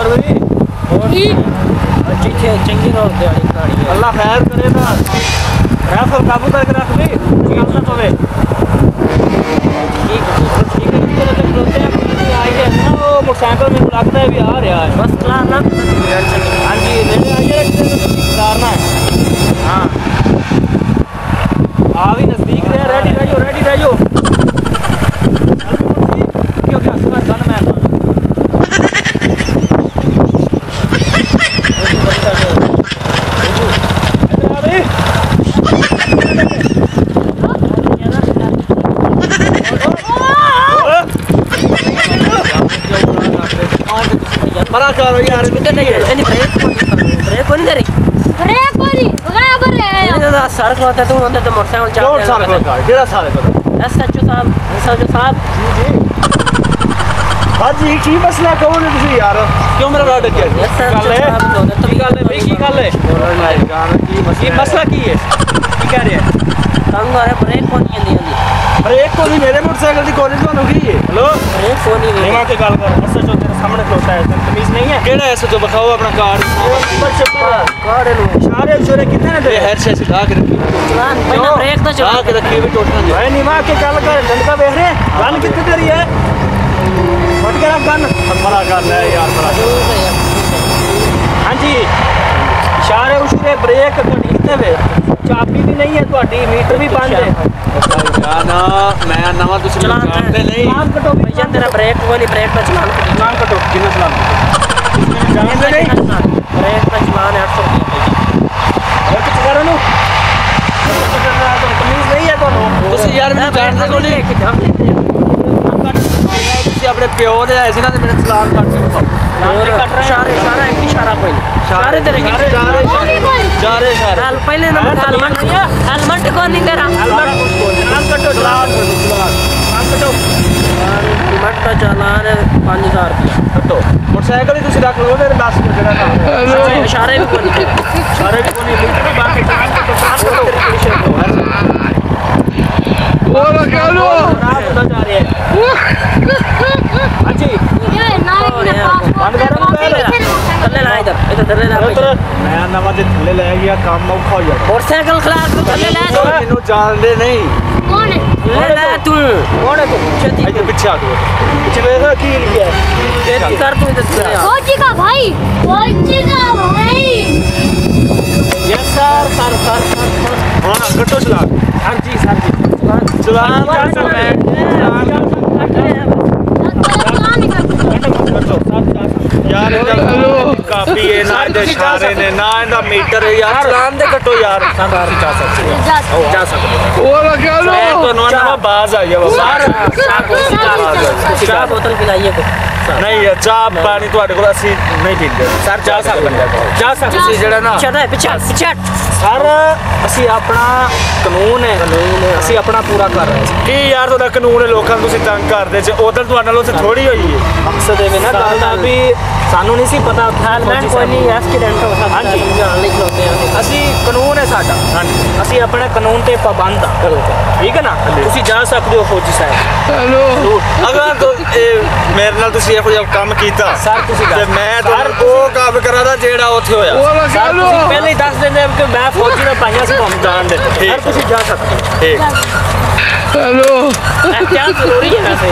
अच्छी चंगी रोड दिहाड़ी खानी है अल्लाह खैर करे ना राफल काबू करके रख भी निकलना पवे ठीक है तेरे तक रोते हैं आई है ना वो मोटरसाइकिल में लगता है भी आ रहा है बस चला ना हां जी लेने आइए उतारना है हां आ भी नजदीक है रेडी रहियो क्यों क्या सुना गन मैं बड़ा करो यार कितने नहीं है नहीं ब्रेक कौन करे ब्रेक कोनी बराबर है ये तो सर को होता है तू अंदर तो मोटरसाइकिल चला सर को केड़ा साल है एसएचओ साहब जी हां जी की मसला कौन है तुसी यार क्यों मेरा राड किया गल है भाई की गल है की मसला की है की कह रहे हैं तंग आ रहा ब्रेक कोनी आंदी ब्रेक कोनी मेरे मोटरसाइकिल दी कोनी तो होगी हेलो ब्रेक कोनी नहीं मां के गल कर एसएचओ तेरे सामने खलोता है तमीज नहीं है केड़ा एसएचओ बखाओ अपना कार्ड कार्ड नु इशारे कितने ने ये हेड से सिखा के रखी चलान पहले ब्रेक तो चला के रखी भी टोटना भाई नहीं मां के गल कर डंडा देख रहे गन कितने तेरी है फट के रख गन बड़ा कर ले यार बड़ा हां जी इशारे ब्रेक कितने वे चाबी भी नहीं है ਤੁਹਾਡੀ मीटर भी बंद है ना मैं नवा तुसी जानते नहीं चलान कटो भैया तेरा ब्रेक वाली ब्रेक का चलान कटो कितना चलान जानते नहीं ब्रेक का चलान 800 रुपए और कुछ करो नु तमीज नहीं है तो तुसी यार मैं जानते को नहीं तुसी अपने प्यो दे ऐसे ना मेरा चलान काट के इशारा एक इशारा कोई इशारे तेरे इशारे पहले नंबर हेलमेट को नहीं तेरा हेलमेट कटो चलान कटो हेलमेट का चालान 5000 रुपया कटो मोटरसाइकिल ही तुसी रख लो मेरे 10 जगह का इशारे भी कोनी मीटर भी बाकी चलान कटो वो लगा लो रात उधर जा रही है हां जी ये ना बंद करो थल्ले ला इधर थल्ले ला मैं नवा दे थल्ले ले गया काम औखा हो जाए मोटरसाइकिल खला तू थल्ले ले इनु जानदे नहीं कौन है ले तू कौन है तू इधर पीछे आ तू पीछे देखा की लिया है तेरी कर तू इधर फौजी का भाई यस सर हां कटो चला हां जी सर जी चलान यार काफी है ना इशारे ने ना इंदा मीटर है यार चलान दे कटो यार जा सकते वो लगा लो तो नवा बाज आ गया चाह बोतल पिलाइए को नहीं है चाह पानी ਤੁਹਾਡੇ ਕੋਲ ਅਸੀਂ ਨਹੀਂ ਪੀਂਦੇ ਸਰ ਜਾ ਸਕਦੇ ਤੁਸੀਂ ਜਿਹੜਾ ਨਾ ਪਿੱਛੇ ਸਰ ਅਸੀਂ ਆਪਣਾ ਕਾਨੂੰਨ ਹੈ ਅਸੀਂ ਆਪਣਾ ਪੂਰਾ ਕਰ ਰਹੇ ਹਾਂ ਕੀ ਯਾਰ ਤੁਹਾਡਾ ਕਾਨੂੰਨ ਹੈ ਲੋਕਾਂ ਨੂੰ ਤੁਸੀਂ ਤੰਗ ਕਰਦੇ ਚ ਉਧਰ ਤੁਹਾਡੇ ਨਾਲ ਉੱਥੇ ਥੋੜੀ ਹੋਈ ਹੈ ਮਕਸਦ ਇਹ ਨਾ ਗੱਲ ਦਾ ਵੀ ਸਾਨੂੰ ਨਹੀਂ ਸੀ ਪਤਾ ਹੈਲਮਟ ਕੋਈ ਨਹੀਂ ਐਕਸੀਡੈਂਟ ਹੋ ਸਕਦਾ ਹਾਂਜੀ ਜਾਣ ਲਈ ਖਲੋਤੇ ਆ ਅਸੀਂ ਕਾਨੂੰਨ ਹੈ ਸਾਡਾ ਹਾਂਜੀ ਅਸੀਂ ਆਪਣੇ ਕਾਨੂੰਨ ਤੇ ਪਾਬੰਦ ਆ ਠੀਕ ਹੈ ਨਾ ਤੁਸੀਂ ਜਾ ਸਕਦੇ ਹੋ ਫੌਜੀ ਸਾਹਿਬ ਹੈਲੋ ਅਗਰ ਮੇਰੇ ਨਾਲ ਤੁਸੀਂ ਇਹੋ ਜਿਹਾ ਕੰਮ ਕੀਤਾ ਸਰ ਤੁਸੀਂ ਤੇ ਮੈਂ ਤੁਹਾਨੂੰ ਉਹ ਕੰਮ ਕਰਾਦਾ ਜਿਹੜਾ ਉੱਥੇ ਹੋਇਆ ਸਰ ਤੁਸੀਂ ਪਹਿਲੇ ਹੀ ਦੱਸ ਦਿੰਦੇ ਕਿ ਮੈਂ ਫੌਜੀ ਨਾਲ ਪਾਈਆਂ ਸੀ ਤੁਹਾਨੂੰ ਜਾਣ ਦੇ ਸਰ ਤੁਸੀਂ ਜਾ ਸਕਦੇ ਠੀਕ ਹੈਲੋ ਇਹ ਕੀ ਜ਼ਰੂਰੀ ਹੈ ਵੈਸੇ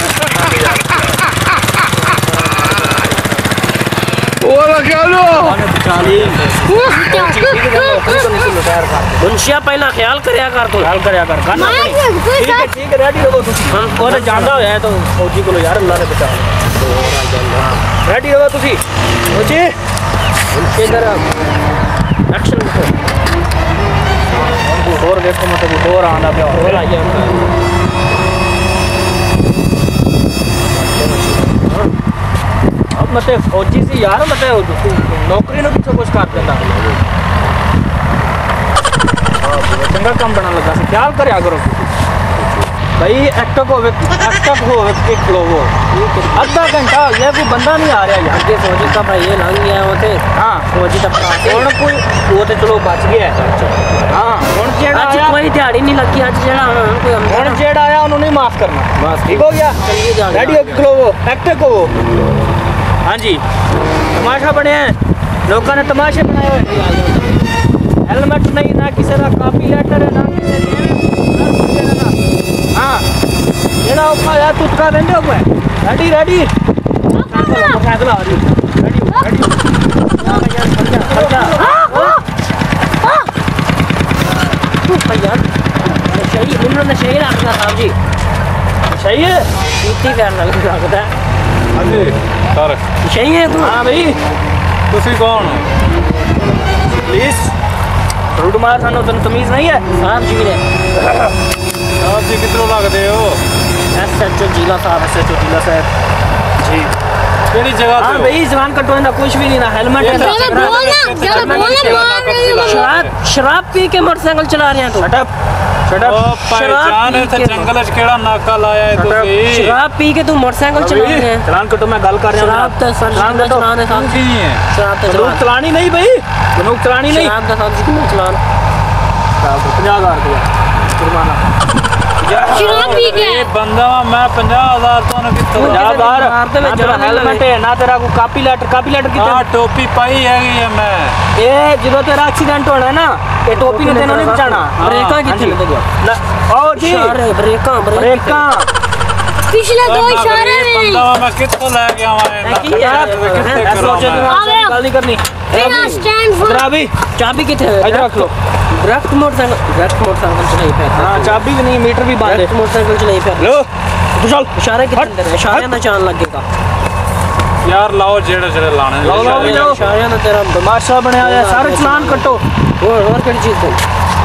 वो लगा लो मुंशिया पहला ख्याल करया कर ठीक है रेडी रहो तुसी हां कोई जानदा होया है तो फौजी को यार अल्लाह ने बचा रेडी रहो तुसी फौजी इधर एक्शन और देखो मतलब और आना पे और आइए मते फौजी सी यार मते नौकरी नु पीछे कुछ कर देंदा चंगा काम बना लगा से ख्याल करया करो भाई एक्टक होवे के खलोवो आधा घंटा हो गया कोई बंदा नहीं आ रहा यार के फौजी का भाई ये लंघ गया होते हां फौजी का कौन कोई वो तो चलो बच गया हां कौन जेड़ा आज कोई दिहाड़ी नहीं लगी आज जेड़ा कोई कौन जेड़ा आया उन्होंने माफ करना बस ठीक हो गया रेडी हो के खलोवो एक्टक हो हाँ जी तमाशा बने हैं लोगों ने तमाशे बनाए हुए हेलमेट नहीं ना किसी का कापी लेटर है ना किसी हाँ ये ना उपमा यार तू का देंगे उपमा रेडी रेडी साइकिल आ रही रेडी रेडी शहीद आखना साहब जी सही है इतनी प्यार लगता है ਹਾਂਜੀ ਸਰ सही है तू हाँ भाई ਤੁਸੀਂ ਕੌਣ ਹੋ प्लीज रूट मार सानू तन तमीज नहीं है साहब जी ने ਆਪ ਜੀ ਕਿੱਧਰੋਂ ਲੱਗਦੇ ਹੋ एसएचओ जिला साहब एसएचओ जिला साहब जी ਕਿਹੜੀ ਜਗ੍ਹਾ हाँ ਤੇ भाई जवान कटो ना कुछ भी नहीं ना हेलमेट है शराब पी के मोटरसाइकिल चला रहे हैं तू ਉਹ ਭਾਈਜਾਨ ਇੱਥੇ ਜੰਗਲ 'ਚ ਕਿਹੜਾ ਨਾਕਾ ਲਾਇਆ ਹੈ ਤੁਸੀਂ शराब पी के तू मोटरसाइकिल चला रहे हैं चलान कटो मैं गल कर रहा हूं शराब तो सर चलान है साहब ਕੀ ਹੈ शराब तो बंदूक चलानी नहीं भाई बंदूक चलानी नहीं शराब का साहब जी कितना चलान 50,000 रुपया जुर्माना शराब पी के ਇਹ ਬੰਦਾ ਵਾ ਮੈਂ 50,000 ਤੁਹਾਨੂੰ ਕਿੱਥੋਂ 50,000 ना तेरा हेलमेट है ना तेरा कोई कापी लेटर ਹਾਂ कितने ਟੋਪੀ ਪਾਈ ਹੈਗੀ ਹੈ ਮੈਂ ये जो तेरा एक्सीडेंट होना है ना ये टोपी ने तेनों नहीं बचाना ब्रेका कितने ओ जी ब्रेका ब्रेका पिछले दो ਇਹ इशारे में ਬੰਦਾ ਵਾ ਮੈਂ ਕਿੱਥੋਂ ਲੈ ਕੇ ਆਵਾਂ ਇਹਨਾਂ की यार ਕਿੱਥੇ सोचे ਕਰਾਵਾਂ गल नहीं करनी बिना स्टैंड फॉर चाबी चाबी कितने है इधर रख लो डायरेक्ट मोटरसाइकिल चलाई पे हां चाबी भी नहीं मीटर भी बंद है मोटरसाइकिल चलाई पे लो तू चल इशारे कितने अंदर है इशारे ना चांद लगेगा ਯਾਰ ਲਾਓ ਜਿਹੜੇ ਜਿਹੜੇ ਲਾਣੇ ਨੇ। लाओ भी जाओ इशारे ना तेरा तमाशा बनया है सारे चलान कटो और केड़ी चीज दो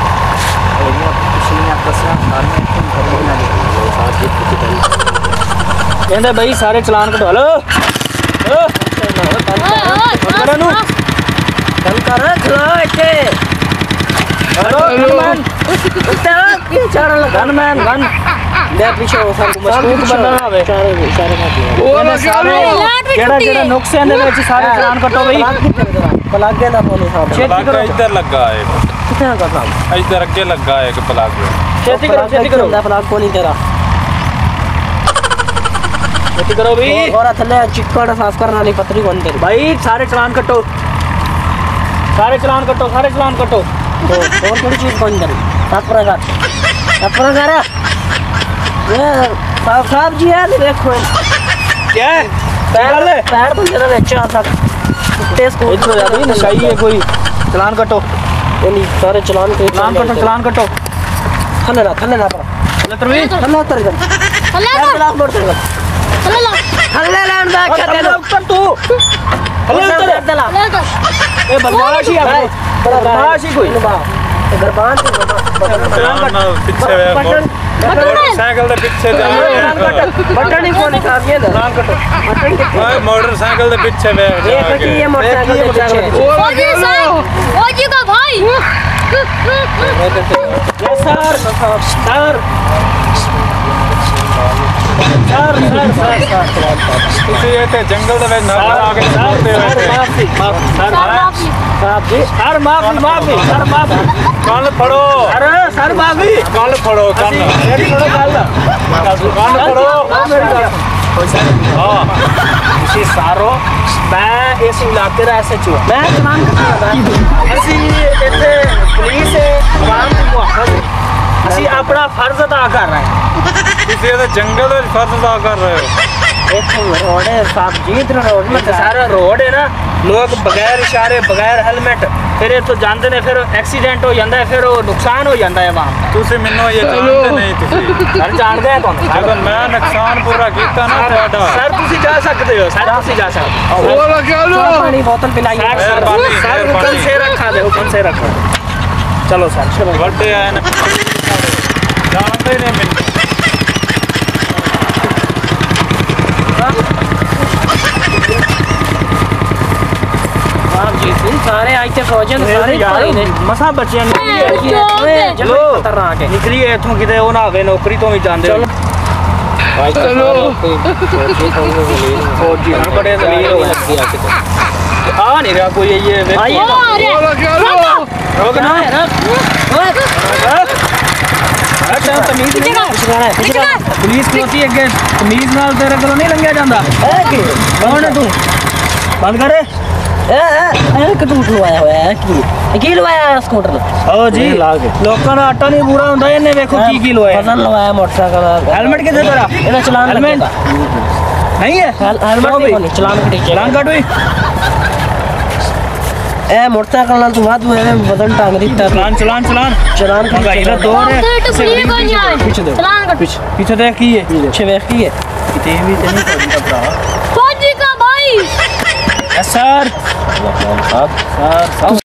कहंदे भाई सारे चलान कटो हेलो गल कर खलो इत्थे हेलो गनमैन गन ले पीछे हो सर मजबूत बनना ना वे इशारे केड़ा केड़ा नुक्स है ने सारे चलान कटो भाई पलग ना बोलो साहब ਪਲੱਗ ਇੱਧਰ ਲੱਗਾ ਹੈ कितना करना ਇੱਧਰ ਅੱਗੇ ਲੱਗਾ ਹੈ ਇੱਕ ਪਲੱਗ छेती करो पलग को नहीं तेरा छेती करो भाई और थल्ले चिक्कड़ साफ करना वाली पतरी कौन तेरी भाई सारे चलान कटो सारे चलान कटो तो और थोड़ी चीज कौन तेरी साफ कर ये साहब जी है देखो क्या है पैर बंदे का अच्छा था तेज को इधर जा रही नशाई है कोई चलान कटो नहीं सारे चलान कटो थल्ले ना पर तरवी थल्ले उतर गया थल्ले लैंड दा क्या दे दो ऊपर तू थल्ले उतर दला ए बदमाशी है बदमाशी कोई गरबान ਪਿੱਛੇ ਮੋਟਰਸਾਈਕਲ ਦੇ ਪਿੱਛੇ बटन ही कौन निकाल ये चलान कटो बटन ਓਏ ਮੋਟਰਸਾਈਕਲ ਦੇ ਪਿੱਛੇ ਵੇਖ देख कि ये मोटरसाइकिल के पीछे ओ जी का भाई ये सर ਤੁਸੀਂ ਇੱਥੇ ਜੰਗਲ ਦੇ ਵਿੱਚ ਨਾ ਆ ਕੇ ਮਾਰਦੇ ਹੋਏ सर माफी ਕੰਨ ਫੜੋ अरे सर माफी ਕੰਨ फड़ो ਕੰਨ मेरी थोड़ा गल ਕੰਨ फड़ो हाँ इसी सारो मैं इस इलाके का एसएचओ मैं चलान करता ਅਸੀਂ ਇੱਥੇ ਪੁਲਿਸ ਆਵਾਮ ਦੀ ਮੁਹਾਫਤ ਅਸੀਂ ਆਪਣਾ ਫਰਜ਼ ਅਦਾ ਕਰ ਰਹੇ ਹਾਂ ਤੁਸੀਂ ਇਹਦੇ ਜੰਗਲ ਦੇ ਵਿੱਚ ਫਰਜ਼ ਅਦਾ ਕਰ ਰਹੇ ਹੋ एक रोड है साहब जी इधर रोड में सारा रोड है ना लोग बगैर इशारे बगैर हेलमेट फिर इथों जाते ने फिर एक्सीडेंट हो जाता है फिर वो नुकसान हो जाता है वहाँ ਤੁਸੀਂ ਮੈਨੂੰ ਇਹ ਜਾਣਦੇ ਨਹੀਂ ਤੁਸੀਂ सर जानते हैं कौन ਜਦੋਂ ਮੈਂ ਨੁਕਸਾਨ ਪੂਰਾ ਕੀਤਾ ਨਾ ਤੁਹਾਡਾ सर तुसी जा सकते हो सर तुसी जा सकते हो पानी बोतल पिलाइए मेहरबानी, सर मेहरबानी। हुक्म से रखा दे हुक्म से रखो चलो सर चलो ਵੱਡੇ ਆਏ ਨੇ ਜਾਣਦੇ ਨੇ ਮੈਨੂੰ जी सारे आज ते फौजन सारे भाई ने मसा बच्चे चलो खतरनाक है निकलिए इथों किते ओ ना होवे नौकरी तो भी जांदे हो चलो फौजी हन बड़े दलील हो लगी आ किते आ नहीं रहा कोई ये रोकना है अच्छा तमीज नहीं है पिछला पुलिस खलोती है कि तमीज नाल तेरे को नहीं लंघिया जांदा कौन है तू बंद कर कटूट लवाया हुआ है की लवाया स्कूटर ओ जी लोकां दा आटा नहीं पूरा हुंदा इन्ने देखो की लवाया फजल लवाया मोटरसाइकिल हेलमेट किथे तेरा एदा चलान हेलमेट नहीं है हेलमेट नहीं चलान कट हुई ए मोटरसाइकिल नाल तू वाद हुए बदन टांग दिता चलान महंगाई का दौर है पीछे दे चलान कर पीछे देख की है पीछे देख की है किते भी ते नहीं करदा भरा फौजी का भाई सर